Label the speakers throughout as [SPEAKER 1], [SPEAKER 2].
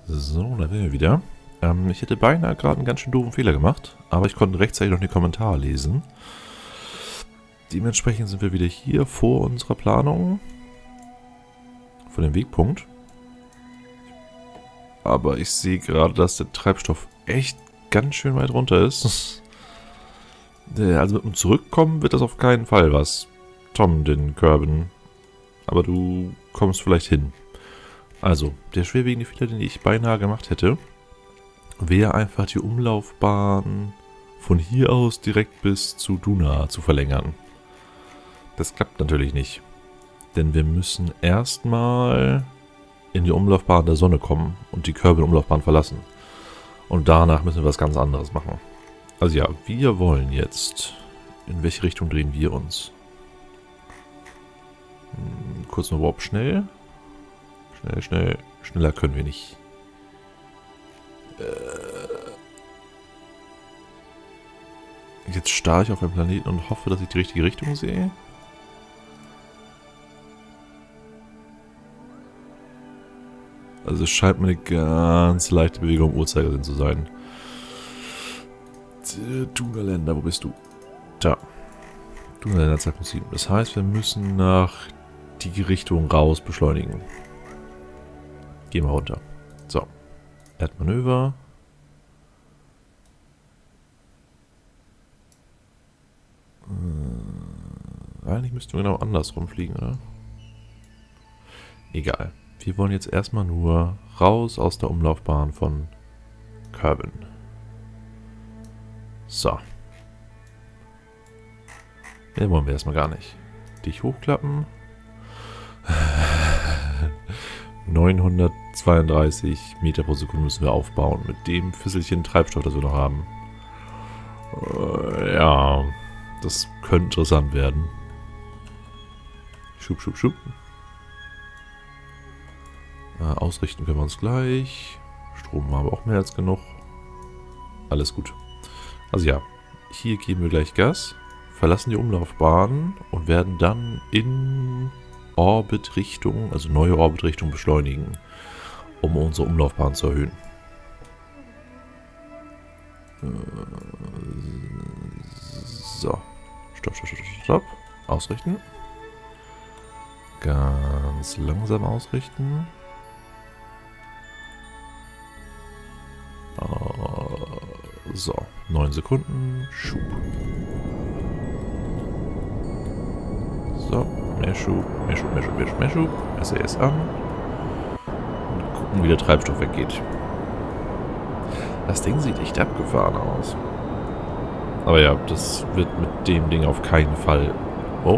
[SPEAKER 1] So, da sind wir wieder. Ich hätte beinahe gerade einen ganz schön doofen Fehler gemacht, aber ich konnte rechtzeitig noch den Kommentar lesen. Dementsprechend sind wir wieder hier vor unserer Planung. Vor dem Wegpunkt. Aber ich sehe gerade, dass der Treibstoff echt ganz schön weit runter ist. Also mit dem Zurückkommen wird das auf keinen Fall was. Tom, den Kerbin. Aber du kommst vielleicht hin. Also, der schwerwiegende Fehler, den ich beinahe gemacht hätte, wäre einfach die Umlaufbahn von hier aus direkt bis zu Duna zu verlängern. Das klappt natürlich nicht. Denn wir müssen erstmal in die Umlaufbahn der Sonne kommen und die Kerbin-Umlaufbahn verlassen. Und danach müssen wir was ganz anderes machen. Also ja, wir wollen jetzt... In welche Richtung drehen wir uns? Kurz mal Warp schnell. Schnell. Schneller können wir nicht. Jetzt starre ich auf einen Planeten und hoffe, dass ich die richtige Richtung sehe. Also es scheint mir eine ganz leichte Bewegung im Uhrzeigersinn zu sein. Dunaländer, wo bist du? Da. Dunaländer Zeitpunkt 7. Das heißt, wir müssen nach die Richtung raus beschleunigen. Gehen wir runter. So. Erdmanöver. Eigentlich müssten wir genau andersrum fliegen, oder? Egal. Wir wollen jetzt erstmal nur raus aus der Umlaufbahn von Kerbin. So. Den wollen wir erstmal gar nicht. Dich hochklappen. 932 Meter pro Sekunde müssen wir aufbauen. Mit dem Fisselchen Treibstoff, das wir noch haben. Ja, das könnte interessant werden. Schub. Ausrichten können wir uns gleich. Strom haben wir auch mehr als genug. Alles gut. Also ja, hier geben wir gleich Gas, verlassen die Umlaufbahn und werden dann in Orbitrichtung, also neue Orbitrichtung beschleunigen, um unsere Umlaufbahn zu erhöhen. So. Stopp. Ausrichten. Ganz langsam ausrichten. So, 9 Sekunden. Schub. So, mehr Schub. SAS an. Und gucken, wie der Treibstoff weggeht. Das Ding sieht echt abgefahren aus. Aber ja, das wird mit dem Ding auf keinen Fall... Oh.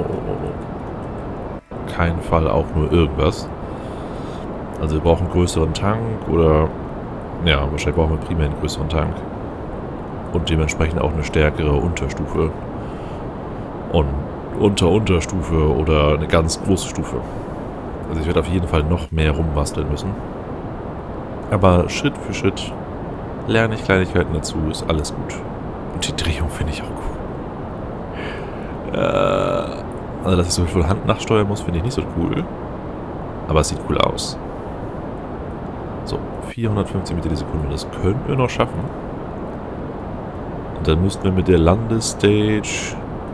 [SPEAKER 1] Keinen Fall auch nur irgendwas. Also wir brauchen einen größeren Tank oder... Ja, wahrscheinlich brauchen wir primär einen größeren Tank. Und dementsprechend auch eine stärkere Unterstufe. Und Unterstufe oder eine ganz große Stufe. Also ich werde auf jeden Fall noch mehr rumbasteln müssen. Aber Schritt für Schritt lerne ich Kleinigkeiten dazu, ist alles gut. Und die Drehung finde ich auch cool. Also dass ich so viel Hand nachsteuern muss, finde ich nicht so cool. Aber es sieht cool aus. So, 450 Meter die Sekunde, das könnten wir noch schaffen. Und dann müssten wir mit der Landestage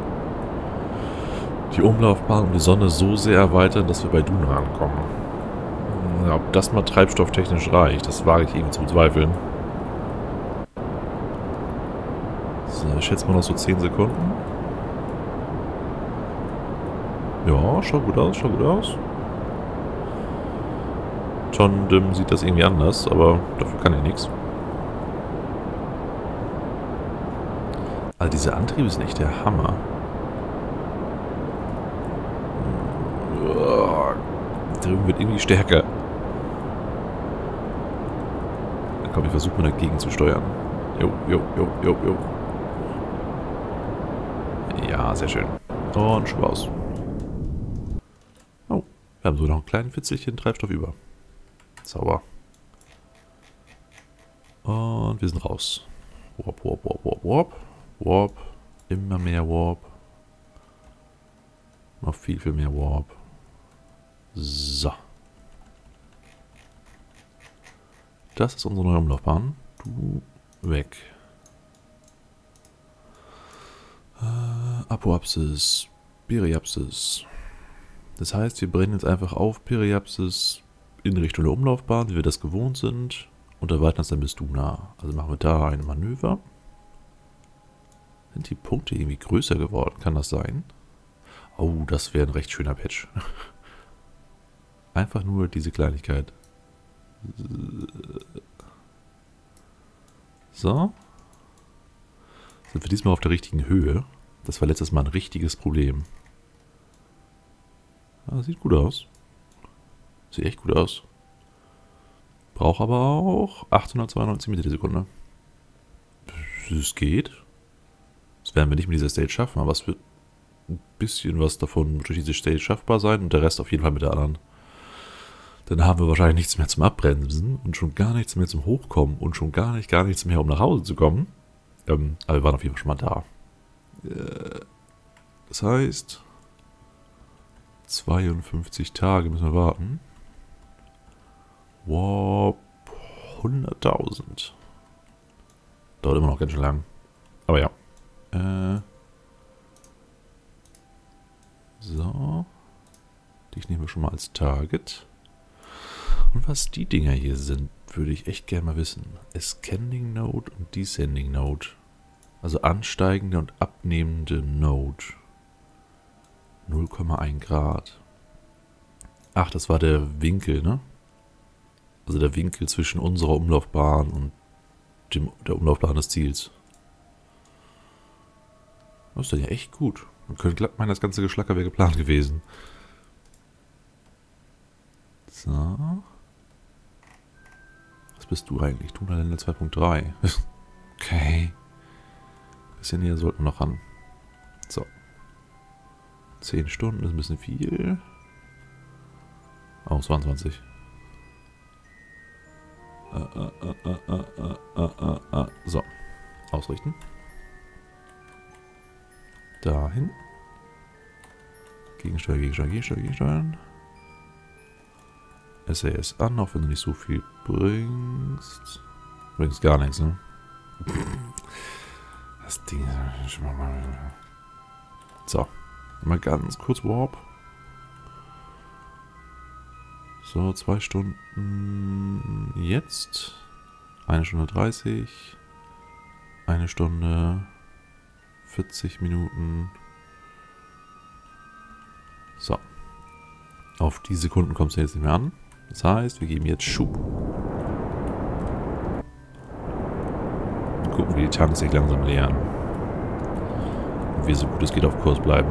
[SPEAKER 1] die Umlaufbahn um die Sonne so sehr erweitern, dass wir bei Duna ankommen. Ob das mal treibstofftechnisch reicht, das wage ich irgendwie zu bezweifeln. So, ich schätze mal noch so 10 Sekunden. Ja, schaut gut aus. John Dim sieht das irgendwie anders, aber dafür kann er nichts. Also diese Antriebe sind echt der Hammer. Die Drehung wird irgendwie stärker. Dann komm, ich versuche mal dagegen zu steuern. Jo. Ja, sehr schön. Und Schub aus. Oh, wir haben so noch ein kleines Fitzelchen Treibstoff über. Sauber. Und wir sind raus. Warp. Immer mehr Warp. Noch viel mehr Warp. So. Das ist unsere neue Umlaufbahn. Du weg. Apoapsis, Periapsis. Das heißt, wir brennen jetzt einfach auf Periapsis in Richtung der Umlaufbahn, wie wir das gewohnt sind, und erweitern das dann bis Duna. Also machen wir da ein Manöver. Sind die Punkte irgendwie größer geworden? Kann das sein? Oh, das wäre ein recht schöner Patch. Einfach nur diese Kleinigkeit. So. Sind wir diesmal auf der richtigen Höhe? Das war letztes Mal ein richtiges Problem. Ja, sieht gut aus. Sieht echt gut aus. Braucht aber auch 892 Meter die Sekunde. Es geht. Das werden wir nicht mit dieser Stage schaffen, aber es wird ein bisschen was davon durch diese Stage schaffbar sein und der Rest auf jeden Fall mit der anderen. Dann haben wir wahrscheinlich nichts mehr zum Abbremsen und schon gar nichts mehr zum Hochkommen und schon gar nichts mehr, um nach Hause zu kommen. Aber wir waren auf jeden Fall schon mal da. Das heißt, 52 Tage müssen wir warten. Wow, 100.000. Dauert immer noch ganz schön lang. Aber ja. So. Dich nehmen wir schon mal als Target. Und was die Dinger hier sind, würde ich echt gerne mal wissen. Ascending Node und Descending Node. Also ansteigende und abnehmende Node. 0,1 Grad. Ach, das war der Winkel, ne? Also der Winkel zwischen unserer Umlaufbahn und der Umlaufbahn des Ziels. Das ist dann ja echt gut. Man könnte glatt meinen, das ganze Geschlacker wäre geplant gewesen. So. Was bist du eigentlich? Tunaländer 2.3. Okay. Bisschen näher sollten wir noch ran. So. 10 Stunden ist ein bisschen viel. Oh, 22. So. Ausrichten. Dahin. Gegensteuern, Gegensteuern, Gegensteuern, Gegensteuern. SAS an, auch wenn du nicht so viel bringst. Bringst gar nichts, ne? Das Ding. So. Mal ganz kurz Warp. So, 2 Stunden jetzt. 1 Stunde 30. 1 Stunde 40 Minuten. So. Auf die Sekunden kommst du jetzt nicht mehr an. Das heißt, wir geben jetzt Schub. Und gucken, wie die Tanks sich langsam leeren. Und wir so gut es geht auf Kurs bleiben.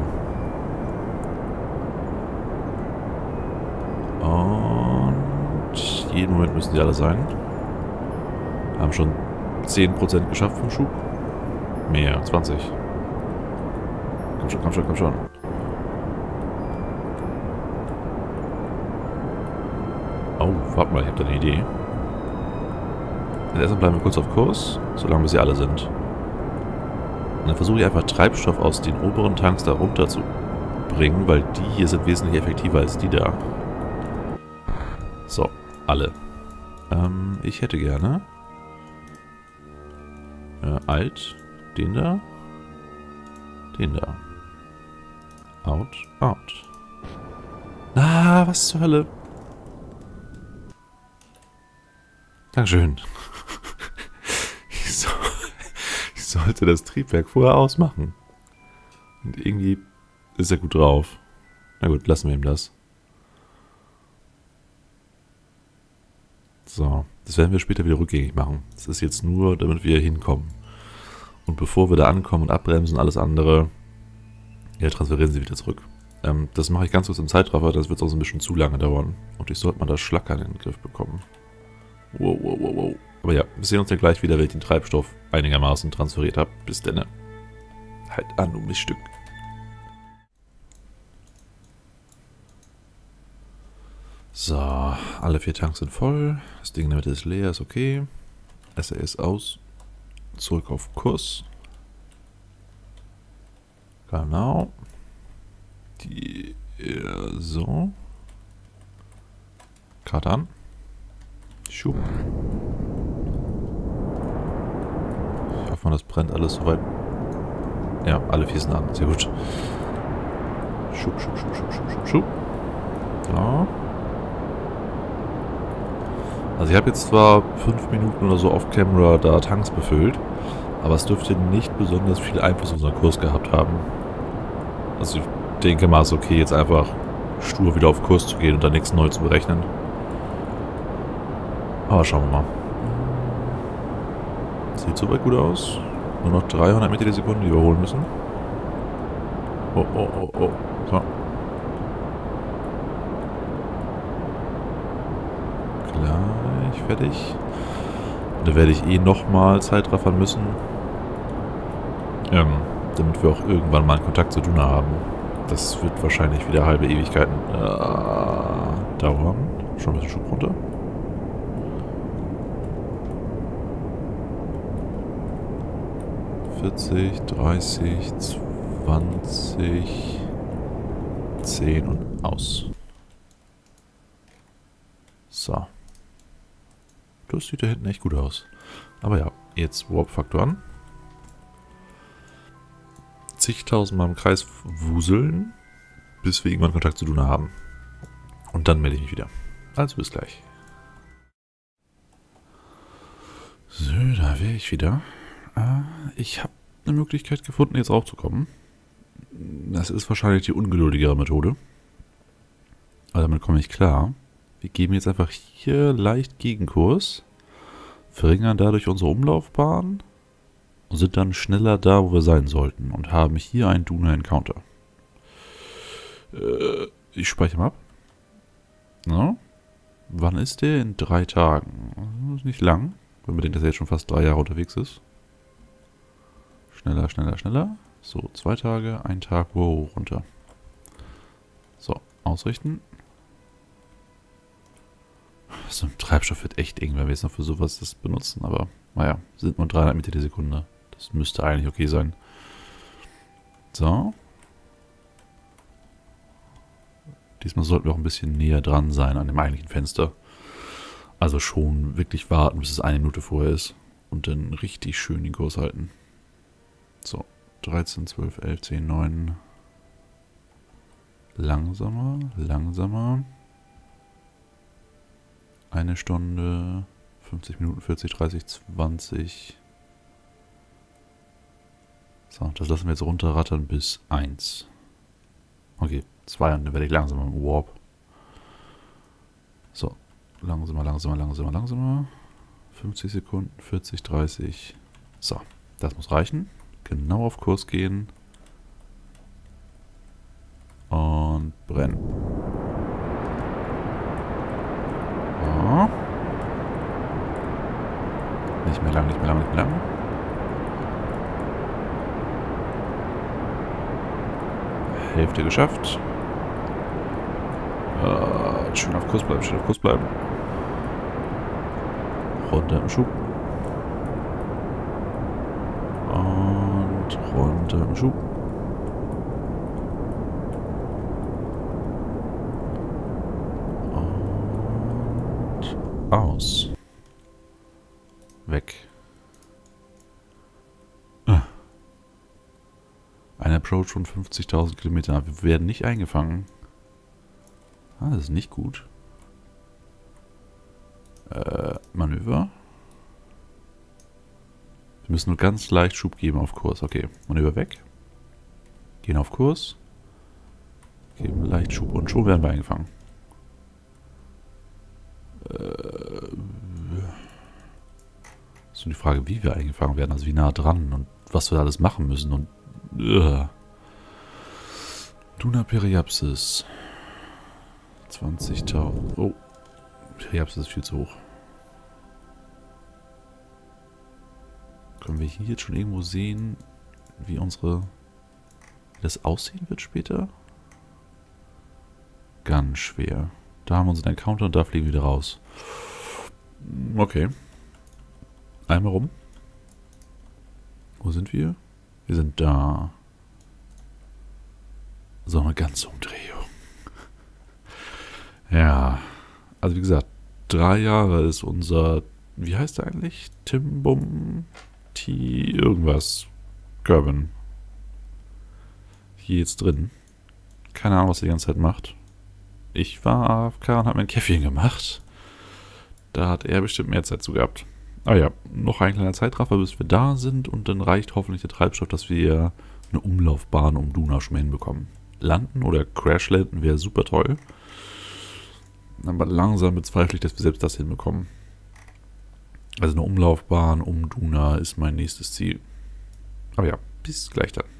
[SPEAKER 1] Und jeden Moment müssen die alle sein. Haben schon 10% geschafft vom Schub. Mehr, 20. Komm schon, komm schon, komm schon. Oh, warte mal, ich habe da eine Idee. Erstmal bleiben wir kurz auf Kurs, solange bis sie alle sind. Und dann versuche ich einfach Treibstoff aus den oberen Tanks da runter zu bringen, weil die hier sind wesentlich effektiver als die da. So, alle. Ich hätte gerne Alt, den da, den da. Out, out. Ah, was zur Hölle? Dankeschön. Ich sollte das Triebwerk vorher ausmachen. Und irgendwie ist er gut drauf. Na gut, lassen wir ihm das. So, das werden wir später wieder rückgängig machen. Das ist jetzt nur, damit wir hinkommen. Und bevor wir da ankommen und abbremsen und alles andere, ja, transferieren sie wieder zurück. Das mache ich ganz kurz im Zeitraffer, das wird sonst ein bisschen zu lange dauern. Und ich sollte mal das Schlackern in den Griff bekommen. Wow, wow, wow, wow. Aber ja, wir sehen uns dann gleich wieder, wenn ich den Treibstoff einigermaßen transferiert habe. Bis dann. Halt an, du Miststück. So, alle 4 Tanks sind voll. Das Ding in der Mitte ist leer, ist okay. SAS aus. Zurück auf Kurs. Genau. Die, so. Karte an. Schub. mal, das brennt alles soweit. Ja, alle 4 sind an. Sehr gut. Schub, schub, schub, schub, schub, schub, schub. So. Also ich habe jetzt zwar 5 Minuten oder so off-camera da Tanks befüllt, aber es dürfte nicht besonders viel Einfluss auf unseren Kurs gehabt haben. Also ich denke mal, es ist okay, jetzt einfach stur wieder auf Kurs zu gehen und dann nichts neu zu berechnen. Aber schauen wir mal. Sieht soweit gut aus. Nur noch 300 Meter die Sekunde, die wir holen müssen. Oh, oh, oh, oh. So. Gleich fertig. Da werde ich eh nochmal Zeitraffern müssen. Damit wir auch irgendwann mal einen Kontakt zu Duna haben. Das wird wahrscheinlich wieder halbe Ewigkeiten dauern. Schon ein bisschen Schub runter. ...40, 30, 20... 10 und aus. So. Das sieht da hinten echt gut aus. Aber ja, jetzt Warp-Faktor an. Zigtausendmal im Kreis wuseln, bis wir irgendwann Kontakt zu Duna haben. Und dann melde ich mich wieder. Also bis gleich. So, da wäre ich wieder. Ich habe eine Möglichkeit gefunden, jetzt raufzukommen. Das ist wahrscheinlich die ungeduldigere Methode. Aber damit komme ich klar. Wir geben jetzt einfach hier leicht Gegenkurs, verringern dadurch unsere Umlaufbahn und sind dann schneller da, wo wir sein sollten und haben hier einen Duna-Encounter. Ich speichere mal ab. No. Wann ist der? In 3 Tagen. Das ist nicht lang, wenn man denkt, dass er jetzt schon fast 3 Jahre unterwegs ist. Schneller, schneller, schneller. So, 2 Tage, 1 Tag, wow, runter. So, ausrichten. So ein Treibstoff wird echt eng, wenn wir jetzt noch für sowas das benutzen, aber naja, sind nur 300 Meter die Sekunde. Das müsste eigentlich okay sein. So. Diesmal sollten wir auch ein bisschen näher dran sein an dem eigentlichen Fenster. Also schon wirklich warten, bis es 1 Minute vorher ist. Und dann richtig schön den Kurs halten. So, 13, 12, 11, 10, 9. Langsamer, langsamer. 1 Stunde, 50 Minuten, 40, 30, 20. So, das lassen wir jetzt runterrattern bis 1. Okay, 2 und dann werde ich langsamer im Warp. So, langsamer, langsamer, langsamer, langsamer. 50 Sekunden, 40, 30. So, das muss reichen. Genau auf Kurs gehen. Und brennen. So. Nicht mehr lang, nicht mehr lang, nicht mehr lang. Hälfte geschafft. Schön auf Kurs bleiben, schön auf Kurs bleiben. Runter im Schub. Und runter im Schub. Und aus. Weg. Ein Approach von 50.000 Kilometern. Wir werden nicht eingefangen. Ah, das ist nicht gut. Manöver. Wir müssen nur ganz leicht Schub geben auf Kurs. Okay, Manöver weg. Gehen auf Kurs. Geben leicht Schub und schon werden wir eingefangen. Ist nur die Frage, wie wir eingefangen werden. Also wie nah dran und was wir alles machen müssen. Und Duna Periapsis. 20.000. Oh. Periapsis ist viel zu hoch. Können wir hier jetzt schon irgendwo sehen, wie das aussehen wird später? Ganz schwer. Da haben wir unseren Encounter und da fliegen wir wieder raus. Okay. Einmal rum. Wo sind wir? Wir sind da. So, eine ganze Umdrehung. Ja. Also wie gesagt, 3 Jahre ist unser... Wie heißt der eigentlich? Timbum T irgendwas. Kerbin. Hier jetzt drin. Keine Ahnung, was er die ganze Zeit macht. Ich war AFK und habe mein Käffchen gemacht. Da hat er bestimmt mehr Zeit zu gehabt. Aber ja, noch ein kleiner Zeitraffer, bis wir da sind. Und dann reicht hoffentlich der Treibstoff, dass wir eine Umlaufbahn um Dunashman hinbekommen. Landen oder Crashlanden wäre super toll. Aber langsam bezweifle ich, dass wir selbst das hinbekommen. Also eine Umlaufbahn um Duna ist mein nächstes Ziel. Aber ja, bis gleich dann.